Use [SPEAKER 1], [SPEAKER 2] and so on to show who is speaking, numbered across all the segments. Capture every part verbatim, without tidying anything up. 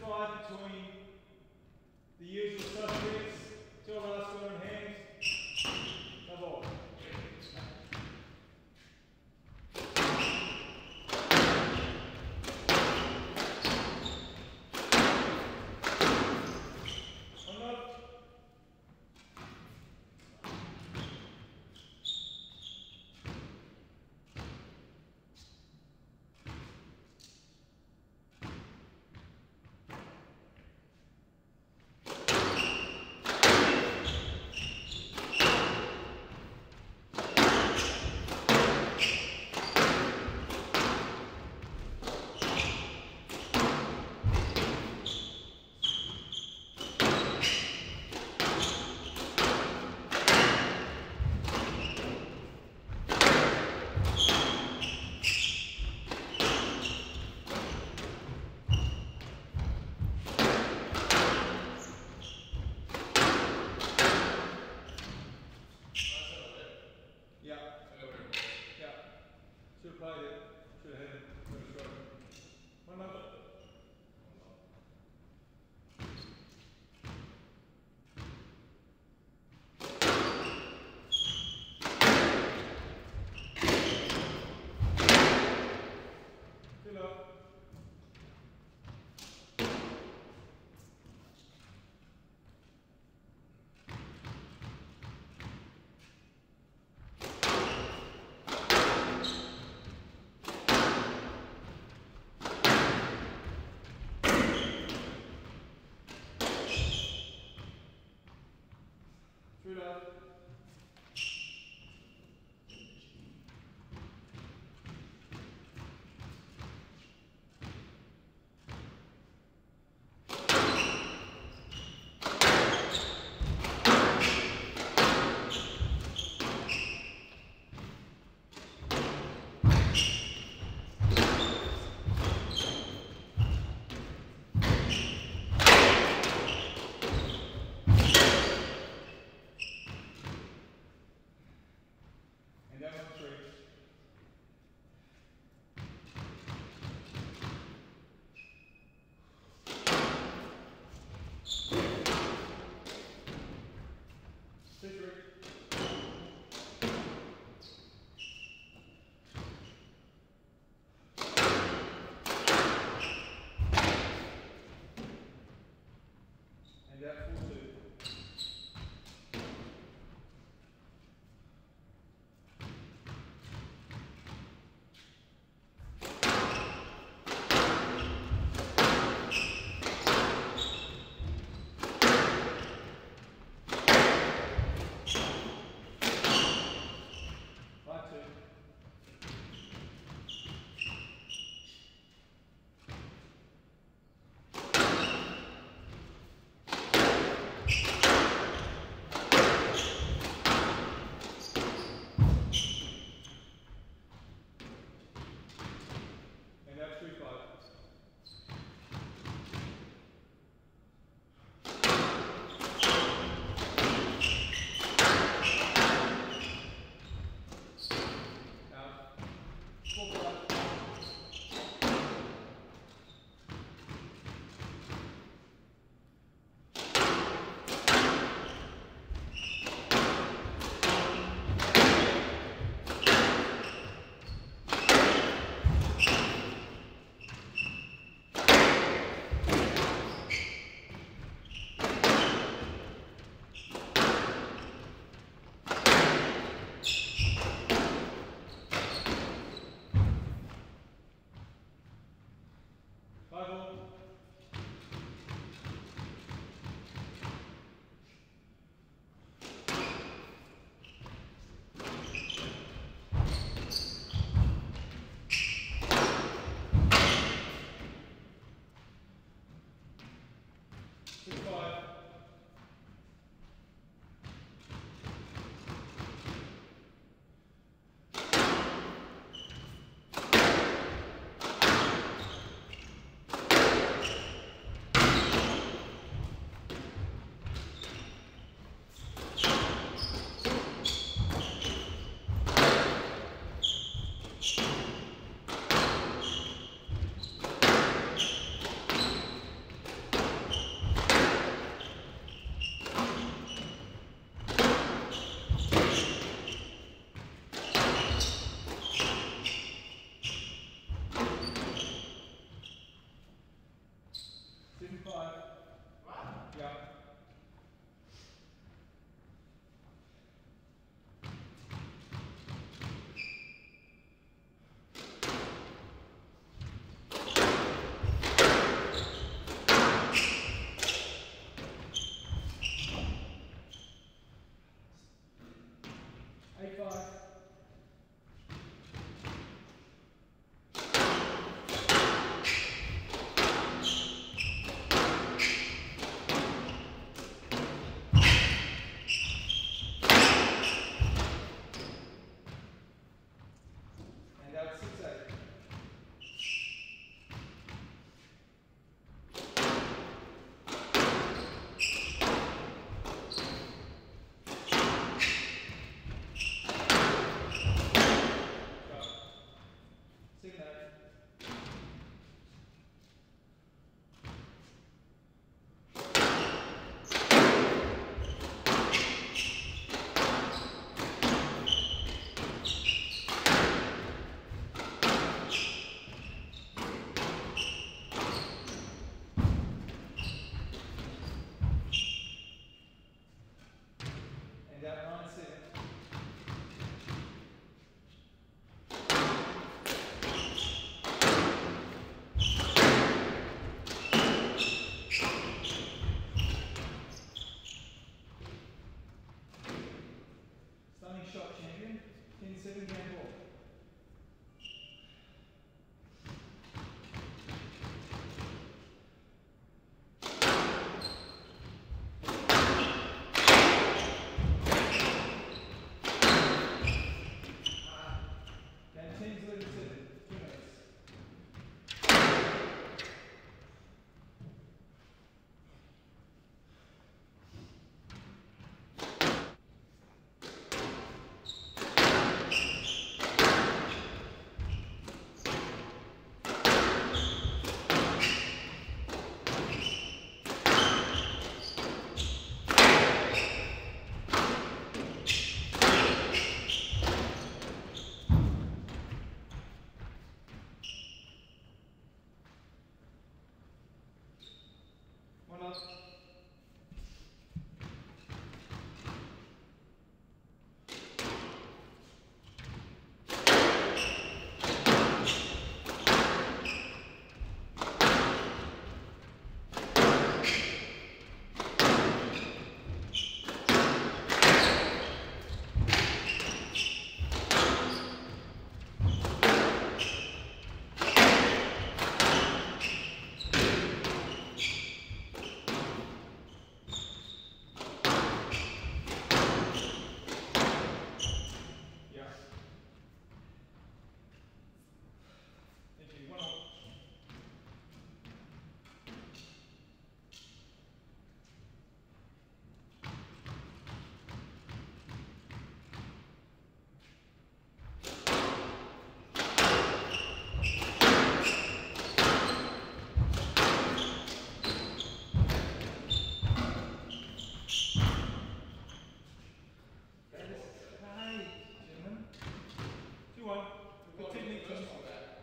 [SPEAKER 1] fight between the usual suspects. Two of us got in hand. No ball.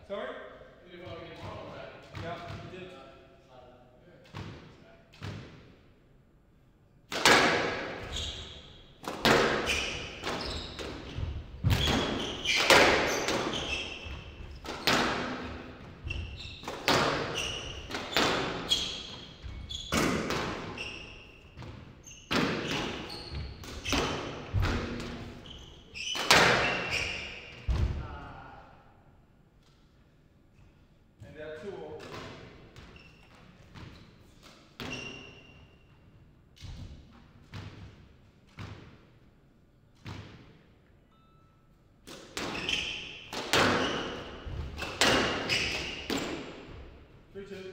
[SPEAKER 1] Sorry?
[SPEAKER 2] If I get wrong, right?
[SPEAKER 1] Yeah, you did. And that tool. Three, two.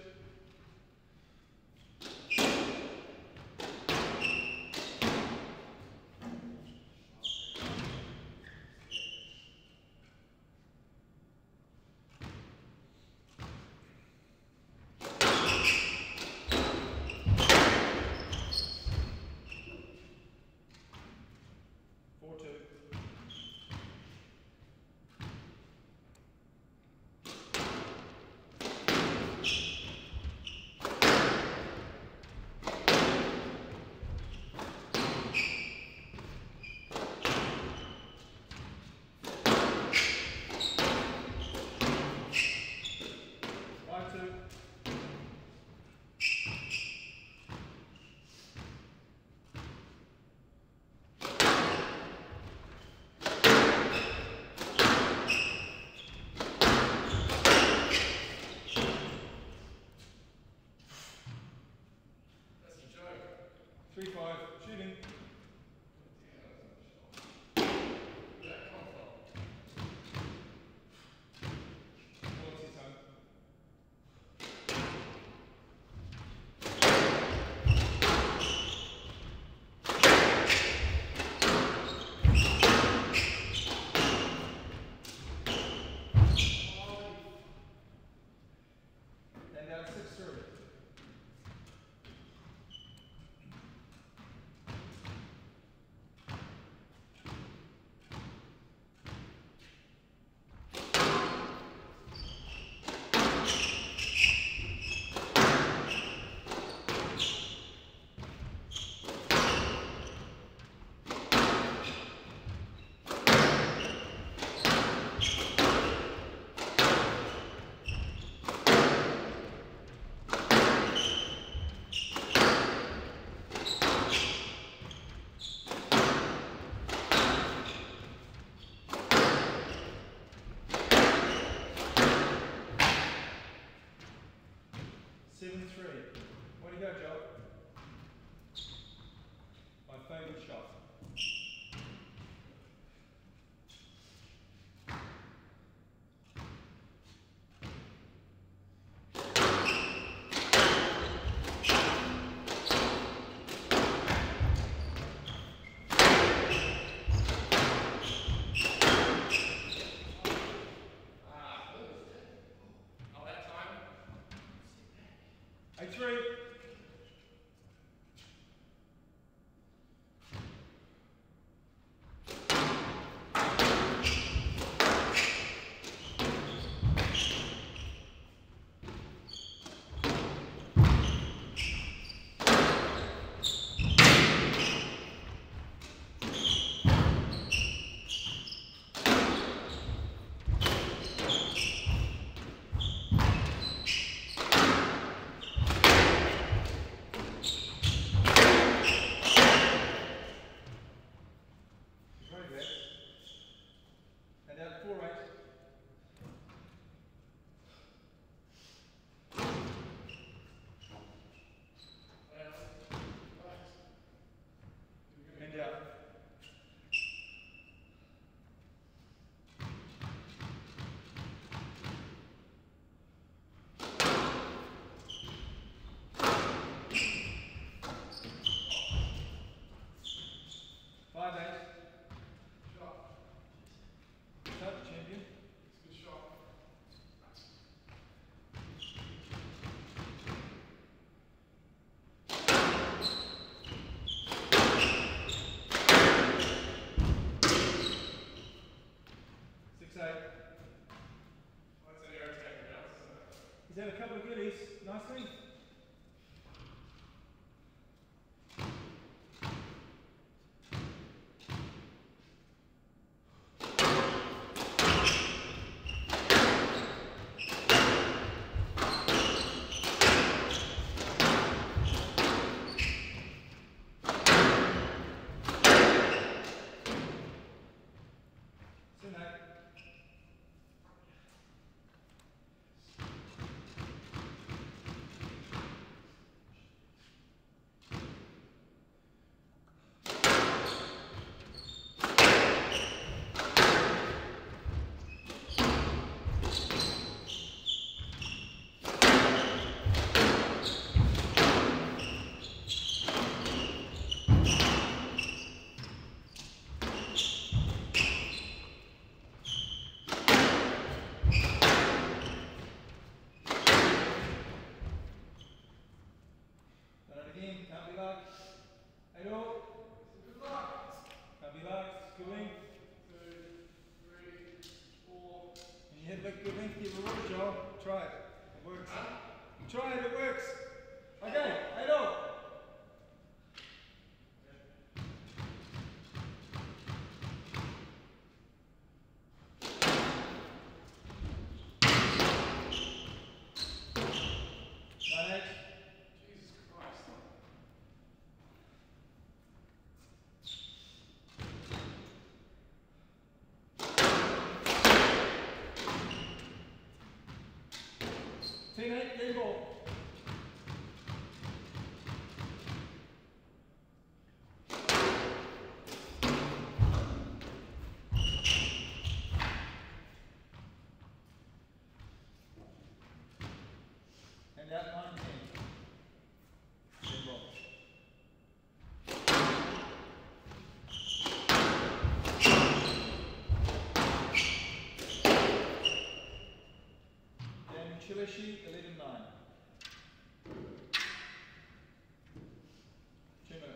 [SPEAKER 1] Four, two. Five, two.
[SPEAKER 2] That's a joke.
[SPEAKER 1] Three, five. Shooting.
[SPEAKER 2] Where'd that come from?
[SPEAKER 1] Quality time. And now six, three. Seven, three. Way to go, Joe. My favourite shot.
[SPEAKER 2] Ah, oh, that time?
[SPEAKER 1] Eight, three. He's had a couple of goodies, nicely. Try it. It works. Huh? Try it, it works. Okay, eight all. Nine eight.
[SPEAKER 2] Jesus Christ.
[SPEAKER 1] Ten eight, game ball. And that nine ten. Game ball. Chileshi, eleven nine. Two minutes.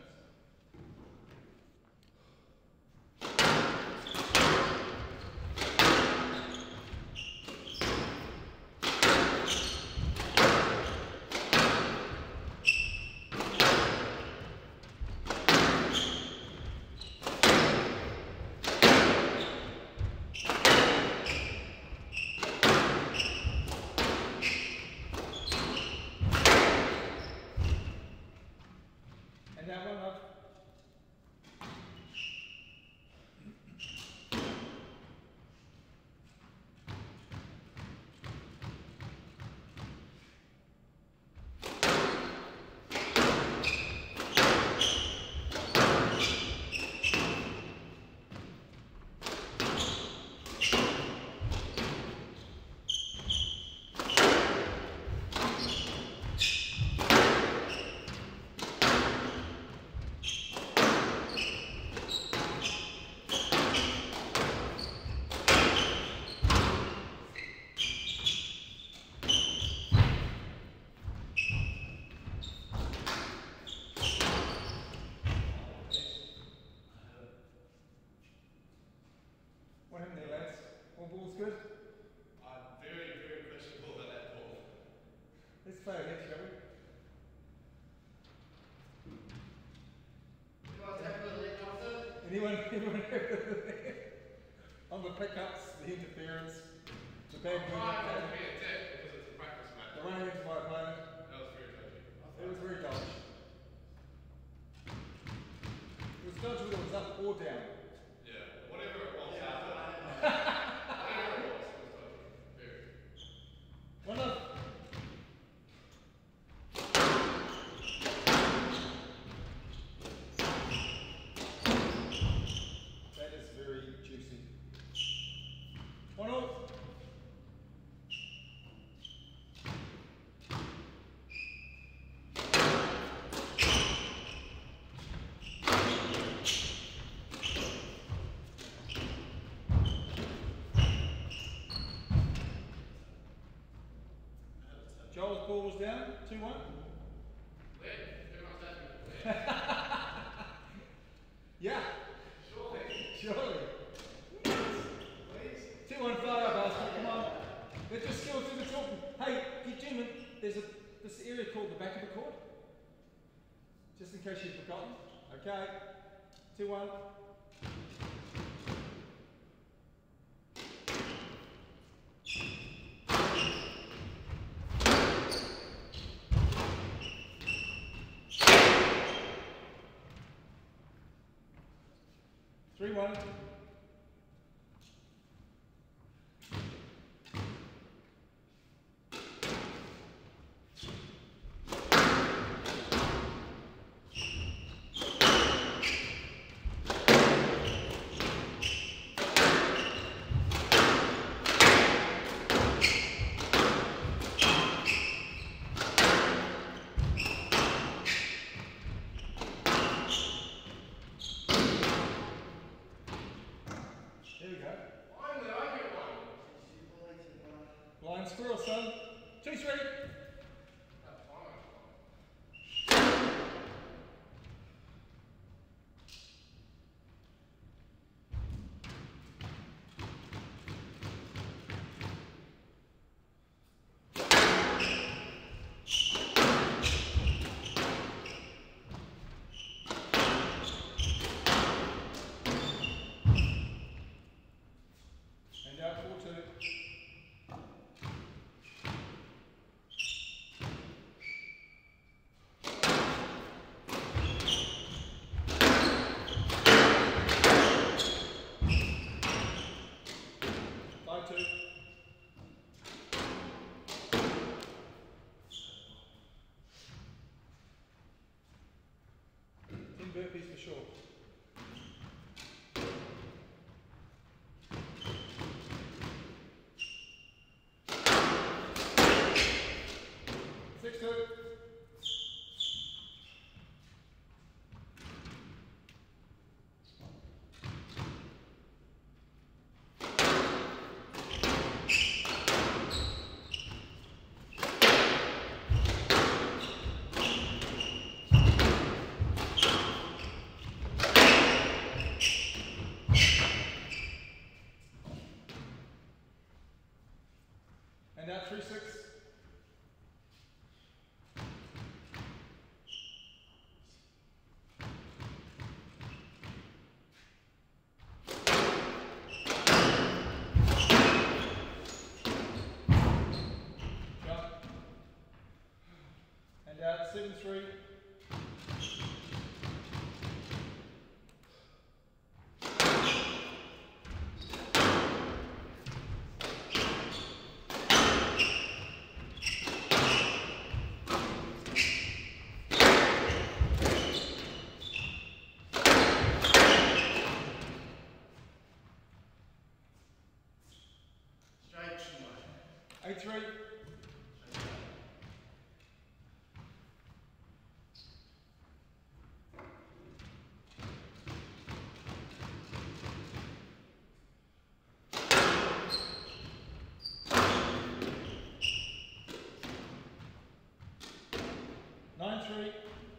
[SPEAKER 1] That one up. What happened there, lads? All balls good?
[SPEAKER 2] I'm very, very questionable about that ball.
[SPEAKER 1] Let's play again, shall we? Anyone, anyone on the pickups, the interference, the bad
[SPEAKER 2] I'm trying not to be a dick because it's a practice match.
[SPEAKER 1] the running into my opponent.
[SPEAKER 2] That was very dodgy.
[SPEAKER 1] It was very dodgy. It was dodgy whether it was up or down.
[SPEAKER 2] Yeah, whatever it was.
[SPEAKER 3] Yeah,
[SPEAKER 2] it was
[SPEAKER 3] I
[SPEAKER 2] dodgy. Whatever it was, it was dodgy. Very.
[SPEAKER 1] One up. That is very juicy. One off. Joel's ball was down, two one.
[SPEAKER 2] Wait, everyone's asking me.
[SPEAKER 1] Yeah,
[SPEAKER 2] Surely.
[SPEAKER 1] surely.
[SPEAKER 2] Please.
[SPEAKER 1] two one fire, Basket, come on. Let your skills do the talking. Hey, get Jim case you've forgotten. Okay. Two, one. Three, one. There we go.
[SPEAKER 2] Finally, I get one.
[SPEAKER 1] Blind squirrel, son. Two, three. And out four, two. Five, two. Ten burpees for sure. Six, two. And out three, six. Jump. And out seven, three.
[SPEAKER 2] Straight to my.
[SPEAKER 1] Eight, three. Nine, three.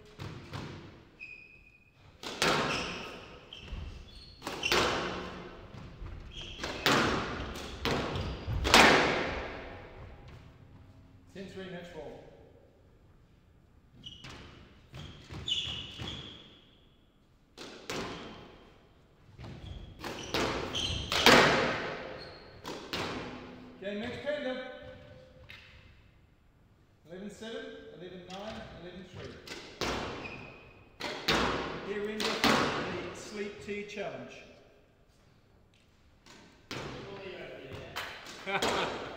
[SPEAKER 1] Ten, three, next ball. Okay, next panda. eleven, seven, eleven, nine, eleven, three. Here in the sleep tea challenge.